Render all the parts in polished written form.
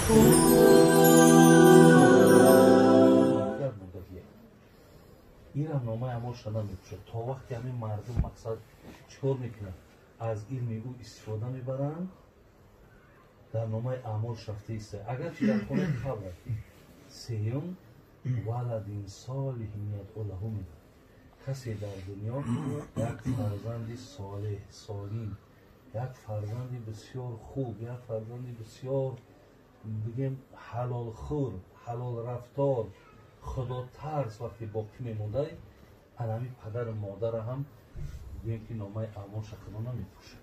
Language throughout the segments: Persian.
این هم نامه اعمال شده میپوشد. تا وقتی همین مردم مقصد چیکار میکنن؟ از علم او استفاده میبرن، در نامه اعمال شفته است. اگر چی در خونه قبل سیم ولد صالح یدعو له میده، کسی در دنیا یک فرزند صالح سالم، یک فرزند بسیار خوب، یک فرزند بسیار بگیم حلال خور، حلال رفتار، خدا ترس وقتی باقی میمونده، همین پدر مادر هم بگیم که نامه اعمال شخصا نمیپوشه.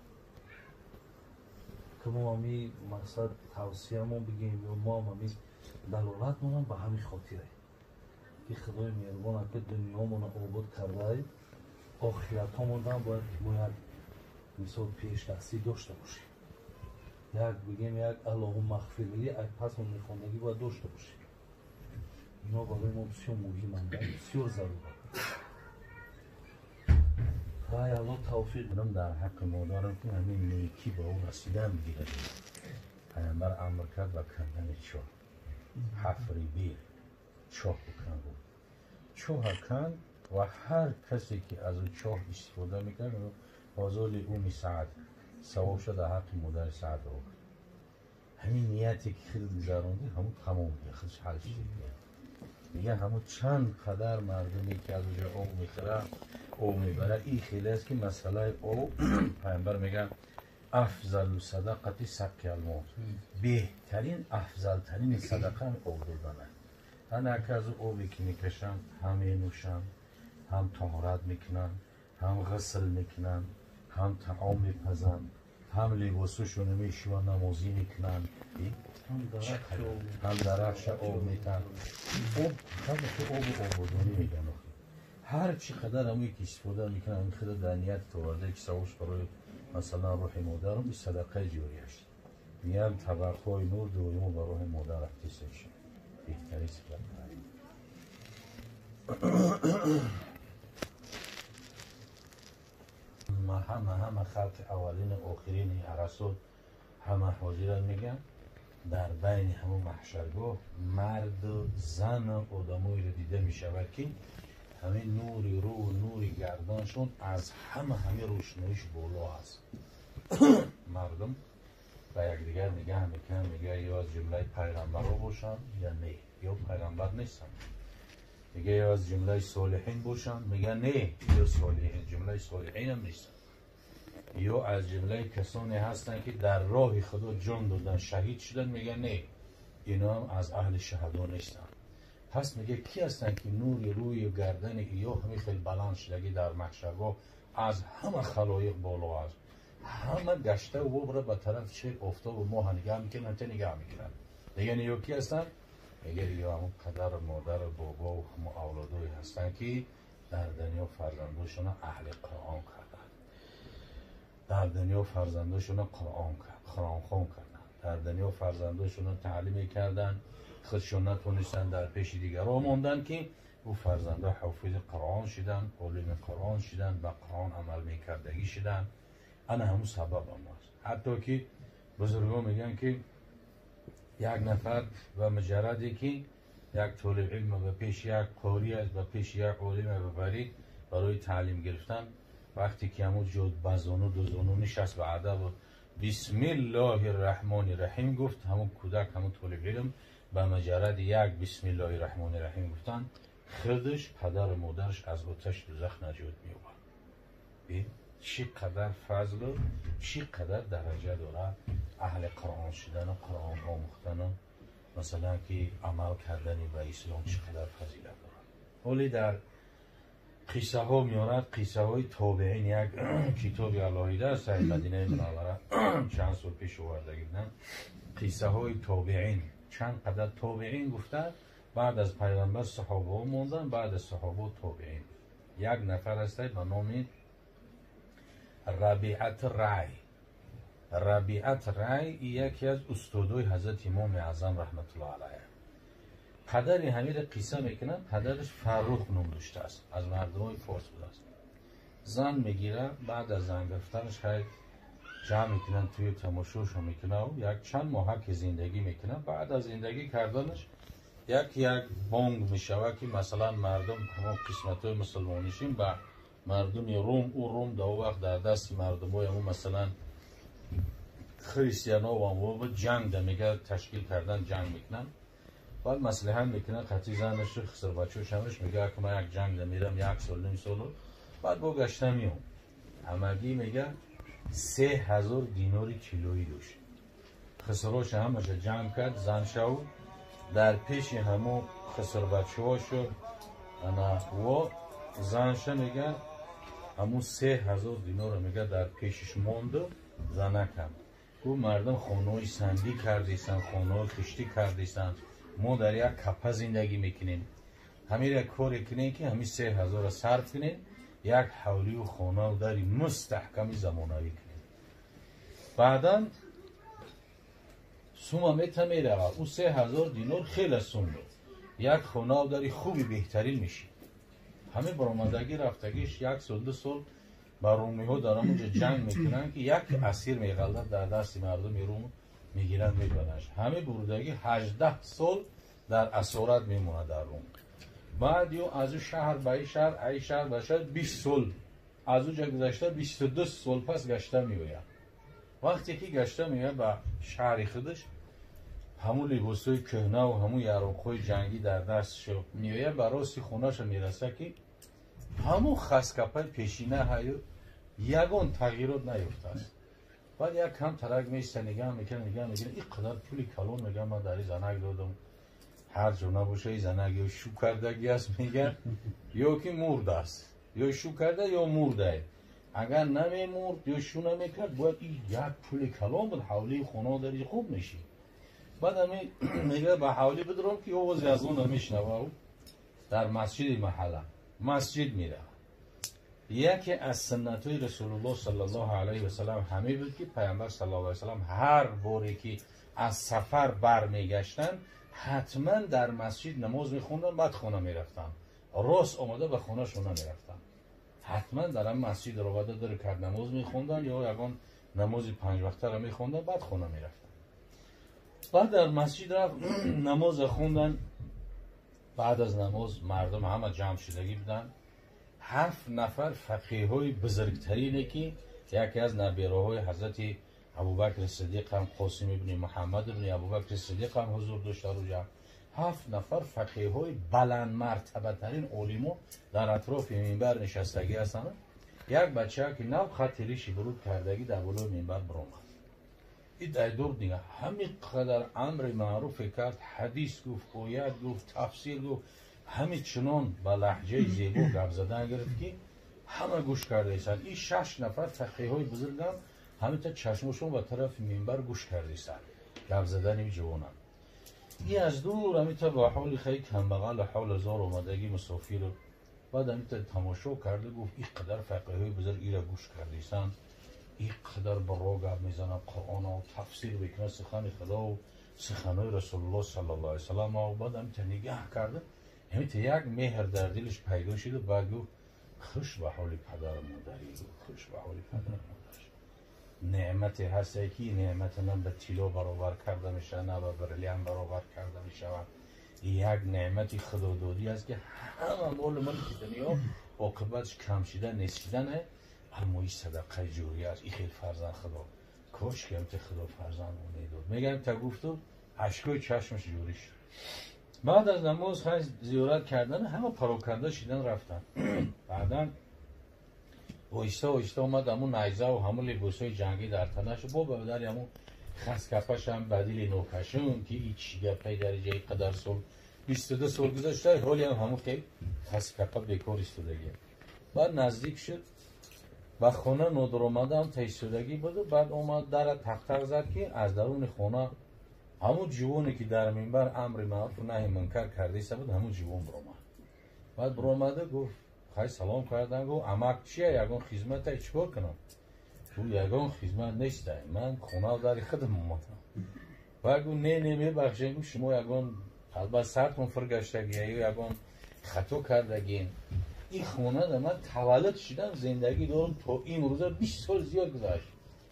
که ما همی مقصد توصیه ما بگیم یا ما همی دلالت مونم به همین خاطره که خدای مهربان که دنیا مون آباد کرده، آخرت ها موندن باید که ما یک مثال پیش دستی داشته باشیم. یک بگیم یک اللهم اغفر لی، یک پس من میخوندگی باید داشته باشیم. اینا برای ما بسیار مهمند، بسیار ضروره. خدای الله توفیق بدم در حق مادرم که همین نیکی با او رسیدن بگیرد. پیامبر امر کرد و کندن چاه، حفر بیر، چاه بکن بود. چاه کند و هر کسی که از او چاه استفاده میکرد آزال او سعد ثواب شد در حق مادر سعد رو. همین نیتی که خیلی گذراندی همون تمام خودش حل شد. میگه همون چند قدر مردمی که از اونجا او میخوره او میبره، این خیلی است که مسئله او پیامبر میگه افضل صدقه سقی الموت، بهترین افضل ترین صدقه او دادنه. انا که از او که میکشن هم نوشن، هم طهارت میکنن، هم غسل میکنن، هم طعام میپزن، هم لباسشون میشون نمازی میکنن، هم درخش آب میتن. آب آبادانی میگن. هر چی قدر همون که استفاده میکنن این خدا در نیت تورده که سوش برای مثلا روح مادرم این صدقه جوری هست. میگن طبقهای نور دویمو بر روح مادر اختصاص شد. بهتری صدقه. همه خلق اولین آخرین عرصات همه حاضرن میگن در بین همون محشرگاه مرد و زن و آدمایی رو دیده میشود که همین نوری رو و نوری گردانشون از همه روشنایش بالا هست. مردم و یکدیگر نگاه میکنن، میگه یا از جمله پیغمبر رو باشن یا نه، یا پیغمبر نیستن. میگه یا از جمله صالحین باشن، میگه نه، یا صالحین جمله صالحین هم نیستن. یا از جمله کسانی هستن که در راه خدا جان دادن شهید شدن، میگه نه، اینا هم از اهل شهدا نیستن. پس میگه کی هستن که نور روی و گردن ایو همه خیلی بلند شدگی در محشرگاه از همه خلایق بالا هست، همه گشته و ببره به طرف چه افتاب و ماه نگاه میکنن، چه نگاه میکنن. دیگه نیو کی هستن؟ میگه یا همون پدر و مادر و بابا و همون اولادوی هستن که در دنیا فرزنداشون اهل قرآن کردن، در دنیا فرزنداشون قرآن خون کردن، در دنیا فرزنداشون تعلیم کردن، خودشون نتونستن در پیش دیگران موندن که او فرزنده حافظ قرآن شدن، علم قرآن شدن، به قرآن عمل میکردگی شدن. انا همون سبب هم هست. حتی که بزرگان میگن که یک نفر و مجردی که یک طالب علم به پیش یک قاری است، به پیش یک علم ببرید برای تعلیم گرفتن، وقتی که همون جد بزانو دوزانو نشست به ادب و بسم الله الرحمن الرحیم گفت، همون کودک همون طالب علم به مجرد یک بسم الله الرحمن الرحیم گفتن خودش پدر و مادرش از آتش دوزخ نجات می‌یابند. چی قدر فضل و چی قدر درجه داره اهل قرآن شدن و قرآن آموختن و مثلا که عمل کردن به اسلام چی قدر فضیلت داره. ولی در قصه ها میارد، قصه های تابعین، یک کتابی علاهیده است در مدینه منوره چند سال پیش آورده بودن، قصه های تابعین، چند قدر تابعین گفته بعد از پیغمبر صحابه ها موندن، بعد از صحابه تابعین. یک نفر است به نام ربیعت رای. ربیعت رای یکی از استادای حضرت امام اعظم رحمت الله علیه. پدر همین قصه میکنن، پدرش فرخ نام داشته است، از مردمای فارس بوده است. زن میگیره، بعد از زن گرفتنش خیلی جمع میکنن توی تماشوش میکنن و یک چند ماه که زندگی میکنن. بعد از زندگی کردنش یک بانگ میشود که مثلا مردم همون قسمت های مسلمانیشین به مردم روم او روم در وقت در دست مردم های همون مثلا خریستیان ها و جنگ در میگه تشکیل کردن جنگ میکنن. بعد مسلحه میکنن خطی زنش خسر بچه شمش میگه که من یک جنگ در میرم 1 سال نیم سال. بعد با گشته میام همگی میگه 3000 دینار کیلویی داشت. خسروش همش جمع کرد زن شو در پیش همون خسر بچه هاشو و زنش میگه همون 3000 دینار میگه در پیشش مونده زنه کم. او مردم خانه سنگی کردیستن، خانه کشتی کردیستن، ما در یک کپه زندگی میکنیم. همین یک کاری کنیم که همین 3000 صرف کنیم، یک حولی و خانه و داری مستحکمی زمانوی کنیم. بعدا سوم میتونه میره او 3000 دینار خیلی سوم بود. یک خانه و داری خوبی بهترین میشی. همه برآمدگی رفتگیش 1 سال 2 سال با رومی ها دارن اونجا جنگ میکنن که یک اسیر میغلط در دست مردم روم میگیرن میبرنش. همه بردگی 18 سال در اسارت میمونه در روم. بعد یو از او شهر به ای شهر ای شهر به شهر 20 سال از او جا گذشته 22 سال پس گشته میوید. وقتی که گشته میوید به شهر خودش همون لباسای کهنه و همون یارانخوی جنگی در دستش میوید، به راستی خونه‌ش میرسه که همون خسکپای پیشینه هایو یگان تغییرات نیفته است. بعد یک کم ترک میسته نگاه میکنه این قدر پولی کلون میگه من در این زنک دادم هر جا نباشه این زنک یا شو کردگی است میگه یا که مرد است یا شو کرده یا مرده. اگر نمیمرد یا شو نمیکرد باید این یک پولی کلون بود حولی خونه داری خوب میشی. بعد همی میگه به حولی بدرم که آوازی از اون نمیشنوه در مسجد محله مسجد میره. یکی از سنت های رسول الله صلی الله علیه و سلم همه بود که پیامبر صلی الله علیه و سلم هر باری که از سفر برمیگشتن حتما در مسجد نماز میخوندن بعد خونه میرفتن. راست آمده به خونه شون نمیرفتن. حتما در هم مسجد رو بعد داره کرد نماز میخوندن یا یگان نماز 5 وقته رو میخوندن بعد خونه میرفتن. بعد در مسجد رفت نماز خوندن. بعد از نماز مردم همه جمع شدگی بودن. 7 نفر فقیه های بزرگترینه که یکی از نبیراهای حضرت ابوبکر صدیق هم قاسم ابن محمد ابن ابوبکر صدیق هم حضور داشته رو جمع. 7 نفر فقیه های بلند مرتبه ترین علما در اطراف منبر نشستگی هستند. یک بچه که نو خطریشی برود کردگی در بالای منبر برآمد. این دور دیگه همین قدر امر معروف کرد، حدیث گفت، آیت گفت، تفسیر گفت، همین چنان با لهجه زیبا گپ زدن گرفت که همه گوش کرده ایستند. این 6 نفر فقیه های بزرگ هم همین تا چشمشون به طرف منبر گوش کرده ایستند گپ زدن این جوانان. این از دور همین تا با حال خیلی کمبغل حال زار اومدگی مسافر رو بعد همین تا تماشا کرده گفت این قدر فقیه های بزرگ ای را گوش کرده ایستند، این قدر برا گپ میزنن قرآن و تفسیر بکنه سخن خدا و سخنهای رسول الله صلی الله علیه و سلم و بعد همین تا نگاه کرده همین تا یک مهر در دلش پیدا شد و بعد گفت خوش به حال پدر مادری، خوش به حال پدر مادری. نعمت هستی که نعمت من به طلا برابر کرده میشه نه به برلیان برابر کرده میشه. یک نعمت خدا دادی است که همه مال ملک دنیا عاقبتش کم شدن نسیدنه. هموی صدقه جوری است. این خیلی فرزند خدا کاش که امت خدا فرزند میداد. میگم تا گفتو اشکای چشمش جوری شد. بعد از نماز خیلی زیارت کردن همه پراکنده شدن رفتن. بعدا آهسته آهسته اومد همون نیزه و همون لباسای جنگی در تنش بابا در همون خسکپش هم بدیل نوکشون که هیچ گپی در جای قدر سال 22 سال گذشته حالی هم همون که خسکپه بیکار ایستادگی. بعد نزدیک شد و خونه نادر آمده هم تایستادگی بود و بعد اومد در تق زد که از درون خونه همون جوانی که در منبر امر معروف و نهی منکر کرده است بود همون جوان برآمد. بعد برآمده گفت خیلی سلام کردن گفت عمک چیه یگان خدمت چیکار کنم؟ تو یگان خدمت نیست من خونه در خودم اومدم. بعد گفت نه میبخشید شما یگان البته سرتون فرگشتگی یا یگان خطا کردگین. این خونه در من تولد شدم زندگی دارم تا این روزا 20 سال زیاد گذشت.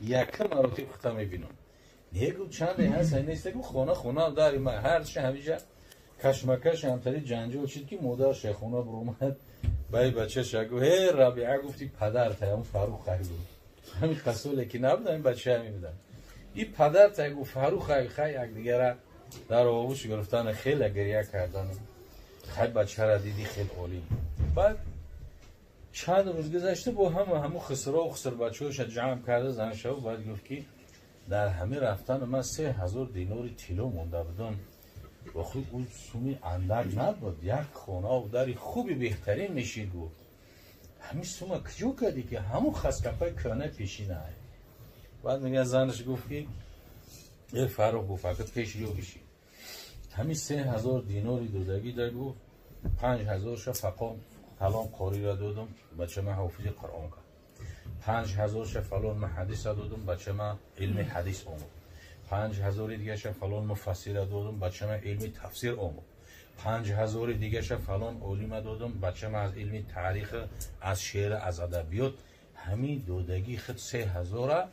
یکم مراتب خطا میبینم نیگو چند هست نیست گو خونه داری ما هر چه همیشه کشمکش همتری جنجال شد که مادر شیخونه برومد بای بچه شگو هی رابعه گفتی پدر تایم فاروق خیلی همین خسوله که نبود این بچه همی بودن این پدر تایم فاروق خیلی یک دیگه در آغوش گرفتن خیلی گریه کردن خیلی بچه را دیدی خیلی عالی بعد چند روز گذشته با همه خسرا و خسر بچه هاش جمع کرده زنش و بعد گفت که در همه رفتن من 3000 دینار طلا مونده بودن و خود اون سومی اندک نبود یک خونه و داری خوبی بهترین میشید گفت همین سوم کجا کردی که همون خسکپای کنه پیشینه های بعد میگه زنش گفت که یه فاروق گفت فقط پیشی رو بشی همین 3000 دیناری دودگی در گفت 5000 شا فقط کلام قاری را دادم بچه من حافظ قرآن کرد 5000 شا فلان من حدیث را دادم بچه من علم حدیث اومد 5000 دیگه شا فلان مفسر را دادم بچه من علم تفسیر اومد 5000 دیگه شا فلان علم دادم بچه من از علم تاریخ از شعر از ادبیات همین دودگی خود 3000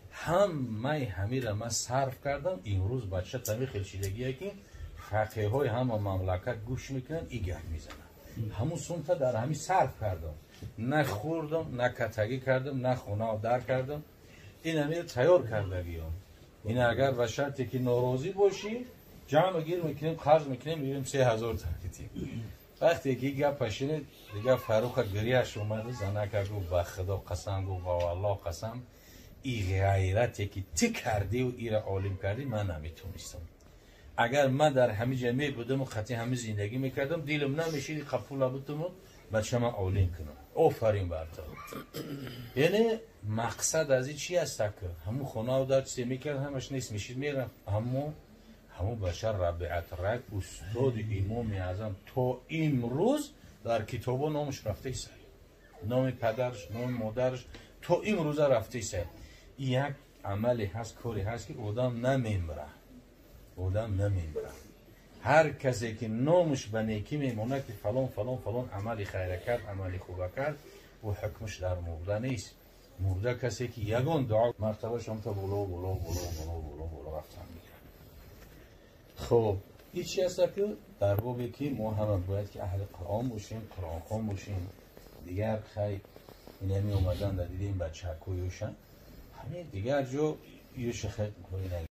همه را من صرف کردم امروز بچه تمی خلشیدگیه که فقیه های همه مملکت گوش میکنن ایگه میزنن همون سومتا در همین صرف کردم نه خوردم نه کتگی کردم نه خونه در کردم این همین تیار کردگی هم این اگر به شرطی که ناراضی باشی جمع گیر میکنیم قرض میکنیم میگیم 3000 تاکیدیم وقتی که گپ پشینه دیگه فاروق گریهش اومده زنک گو به خدا قسم گو با الله قسم این غیرتی که تی کردی و این را عالم کردی من نمیتونستم اگر من در همه جمعه بودم و خطی همه زندگی میکردم دیلم نمیشید قبول بودم و بچه من عالم کنم آفرین بر تو یعنی مقصد از این چی است که همون خونه و در چیزی میکرد همش نیست میشید میرم همون بشر ربیعت رک استاد امام اعظم تا امروز در کتابا نامش رفته ایست نام پدرش نام مادرش تا امروز رفته ایست یک عملی هست کاری هست که آدم نمیمره هر کسی که نامش به نیکی میمونه که فلان عملی خیره کرد عملی خوبه کرد و حکمش در مرده نیست مرده کسی که یگان دعا مرتبه شما بلو رفتن میکرد خب این چی هست که در بابی که ما همه باید که اهل قرآن باشیم قرآن خوان باشیم دیگر خیلی این همی اومدن در دیدیم بچه کویوشن همین دیگر جو یه شخص میکنی